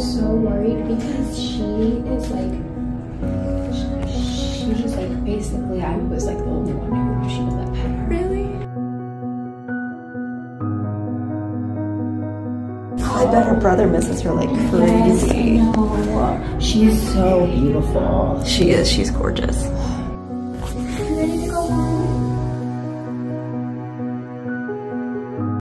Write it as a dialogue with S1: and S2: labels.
S1: so worried because she is like, she was like, basically, I was like the only one who she would let pet her.
S2: Really? I bet her brother misses her like crazy.
S1: Yes, I know. She's so beautiful.
S2: She is. She's gorgeous.